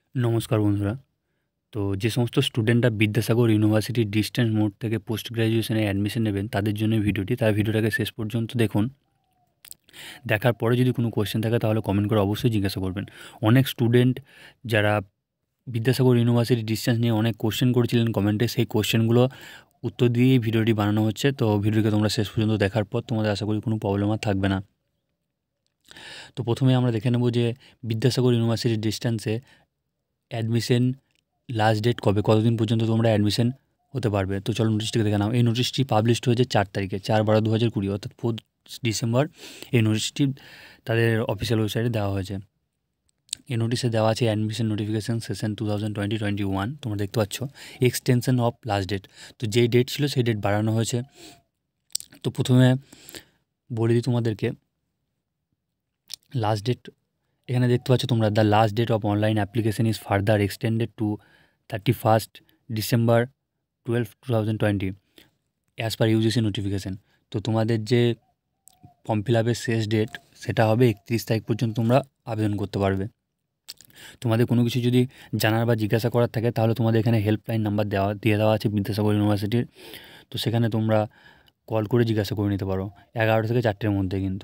নমস্কার বন্ধুরা। তো যে সমস্ত স্টুডেন্টরা বিদ্যাসাগর ইউনিভার্সিটির ডিসট্যান্স মোড থেকে পোস্ট গ্র্যাজুয়েশনে অ্যাডমিশন নেবেন তাদের জন্য ভিডিওটি, তার ভিডিওটাকে শেষ পর্যন্ত দেখুন। দেখার পরে যদি কোনো কোয়েশ্চেন থাকে তাহলে কমেন্ট করে অবশ্যই জিজ্ঞাসা করবেন। অনেক স্টুডেন্ট যারা বিদ্যাসাগর ইউনিভার্সিটি ডিসট্যান্স নিয়ে অনেক কোয়েশ্চেন করেছিলেন কমেন্টে, সেই কোয়েশ্চেনগুলো উত্তর দিয়েই ভিডিওটি বানানো হচ্ছে। তো ভিডিওকে তোমরা শেষ পর্যন্ত দেখার পর তোমাদের আশা করি কোনো প্রবলেম আর থাকবে না। তো প্রথমে আমরা দেখে নেব যে বিদ্যাসাগর ইউনিভার্সিটির ডিসট্যান্সে অ্যাডমিশন লাস্ট ডেট কবে, কতদিন পর্যন্ত তোমরা অ্যাডমিশন হতে পারবে। তো চলো নোটিশটিকে দেখে নাও। এই নোটিশটি পাবলিশড হয়েছে 4 তারিখে, 4/12/2020, অর্থাৎ 4 ডিসেম্বর এই নোটিশটি তাদের অফিসিয়াল ওয়েবসাইটে দেওয়া হয়েছে। এই নোটিশে দেওয়া আছে অ্যাডমিশন নোটিফিকেশান সেশন 2020-21। তোমরা দেখতে পাচ্ছ এক্সটেনশন অফ লাস্ট ডেট। তো যেই ডেট ছিল সেই ডেট বাড়ানো হয়েছে। তো প্রথমে বলে দিই তোমাদেরকে লাস্ট ডেট। এখানে দেখতে পাচ্ছ তোমরা, the last date of online application is further extended to 31 December 12, 2020 as per UGC notification. তো তোমাদের যে ফর্ম ফিল আপের শেষ ডেট সেটা হবে 31 তারিখ পর্যন্ত তোমরা আবেদন করতে পারবে। তোমাদের কোনো কিছু যদি জানার বা জিজ্ঞাসা করার থাকে তাহলে তোমাদের এখানে হেল্পলাইন নাম্বার দিয়ে দেওয়া আছে বিদ্যাসাগর ইউনিভার্সিটির। তো সেখানে তোমরা কল করে জিজ্ঞাসা করে নিতে পারো 11টা থেকে 4টের মধ্যে কিন্তু।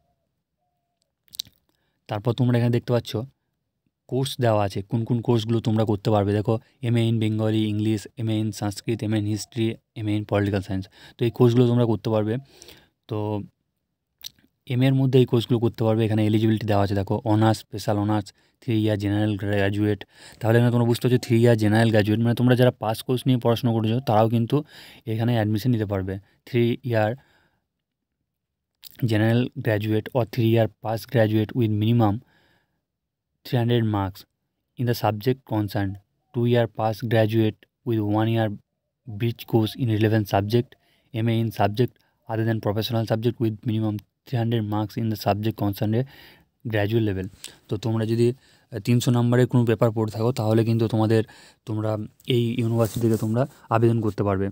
তারপর তোমরা এখানে দেখতে পাচ্ছ কোর্স দেওয়া আছে, কোন কোন কোর্সগুলো তোমরা করতে পারবে। দেখো, MA in Bengali, English, MA in Sanskrit, MA in history, MA in political science. তো এই কোর্সগুলো তোমরা করতে পারবে। তো MA এর মধ্যে এই কোর্সগুলো করতে পারবে। এখানে এলিজিবিলিটি দেওয়া আছে, দেখো, honours, special honours, 3 year general graduate. তাহলে এখানে তোমরা বুঝতে পারছো 3 ইয়ার জেনারেল গ্র্যাজুয়েট মানে তোমরা যারা পাস কোর্স নিয়ে পড়াশোনা করেছো তারাও কিন্তু এখানে অ্যাডমিশন নিতে পারবে। 3 year general graduate or 3 year pass graduate with minimum 300 marks in the subject concerned, 2 year past graduate with 1 year bridge course in relevant subject, MA in subject other than professional subject with minimum 300 marks in the subject concerned graduate level. তো তোমরা যদি 300 নম্বরের কোনো paper পড়ে থাকো তাহলে কিন্তু তোমরা এই ইউনিভার্সিটি থেকে তোমরা আবেদন করতে পারবে।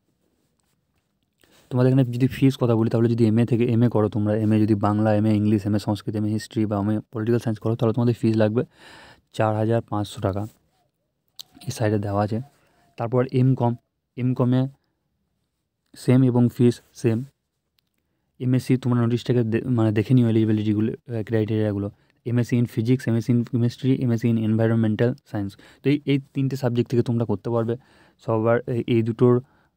তোমাদের এখানে যদি ফিস কথা বলি তাহলে যদি MA থেকে MA করো তোমরা, MA যদি Bangla, MA English, MA Sanskrit, MA history বা MA পলিটিক্যাল সায়েন্স করো তাহলে তোমাদের ফিস লাগবে 4,500 টাকা। এই সাইডে দেওয়া আছে। তারপর এমকমে সেম এবং ফিস সেম। MSc তোমরা নোটিশটাকে মানে দেখে নিও এলিজিবিলিটিগুলো, ক্রাইটেরিয়াগুলো। MSc in physics, MSc in chemistry, MSc in environmental science. তো এই 3টে সাবজেক্ট থেকে তোমরা করতে পারবে। সবার এই দুটোর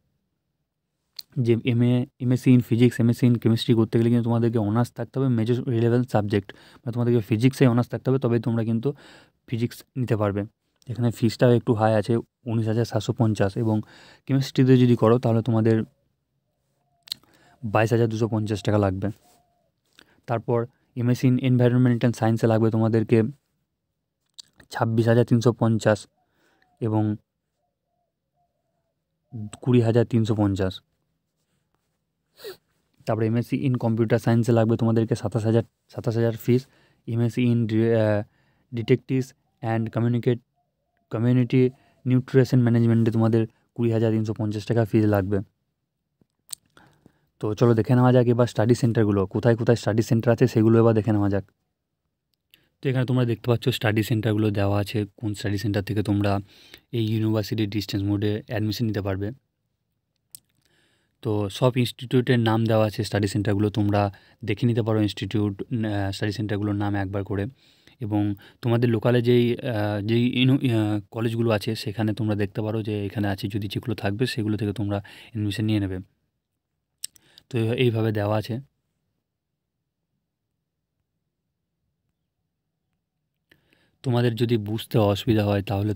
যে MSc in physics, MSc in chemistry করতে গেলে কিন্তু তোমাদেরকে অনার্স থাকতে হবে মেজর রিলেভেন্ট সাবজেক্ট, মানে তোমাদেরকে ফিজিক্সে অনার্স থাকতে হবে, তবেই তোমরা কিন্তু ফিজিক্স নিতে পারবে। এখানে ফিসটাও একটু হাই আছে, 19,750। এবং কেমিস্ট্রিতে যদি করো তাহলে তোমাদের 22,250 টাকা লাগবে। তারপর MSc ইন এনভায়রনমেন্টাল সায়েন্সে লাগবে তোমাদেরকে 26,350 এবং 20,350। তারপরে MSc ইন কম্পিউটার সায়েন্সে লাগবে তোমাদেরকে 27,000 fees. MSc in dietetics and community nutrition ম্যানেজমেন্টে তোমাদের 20,350 টাকা ফিস লাগবে। তো চলো দেখে নেওয়া যাক এবার স্টাডি সেন্টারগুলো, কোথায় কোথায় স্টাডি সেন্টার আছে সেগুলো এবার দেখে নেওয়া যাক। তো এখানে তোমরা দেখতে পাচ্ছ স্টাডি সেন্টারগুলো দেওয়া আছে, কোন স্টাডি সেন্টার থেকে তোমরা এই ইউনিভার্সিটির ডিস্টেন্স মোডে অ্যাডমিশন নিতে পারবে। তো সব ইনস্টিটিউটের নাম দেওয়া আছে, স্টাডি সেন্টারগুলো তোমরা দেখে নিতে পারো স্টাডি সেন্টারগুলোর নাম একবার করে। এবং তোমাদের লোকালে যেই কলেজগুলো আছে সেখানে তোমরা দেখতে পারো যে এখানে আছে, যদি যেগুলো থাকবে সেগুলো থেকে তোমরা অ্যাডমিশন নিয়ে নেবে। তো এইভাবে দেওয়া আছে। তোমাদের যদি বুঝতে অসুবিধা হয় তাহলে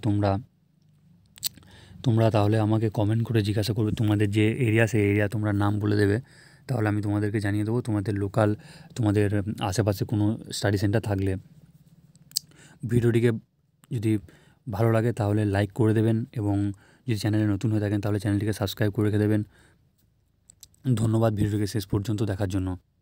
তোমরা তাহলে আমাকে কমেন্ট করে জিজ্ঞাসা করবে, তোমাদের যে এরিয়া সেই এরিয়া তোমরা নাম বলে দেবে, তাহলে আমি তোমাদেরকে জানিয়ে দেবো তোমাদের লোকাল, তোমাদের আশেপাশে কোনো স্টাডি সেন্টার থাকলে। ভিডিওটিকে যদি ভালো লাগে তাহলে লাইক করে দেবেন এবং যদি চ্যানেলে নতুন হয়ে থাকেন তাহলে চ্যানেলটিকে সাবস্ক্রাইব করে রেখে দেবেন। ধন্যবাদ ভিডিওটিকে শেষ পর্যন্ত দেখার জন্য।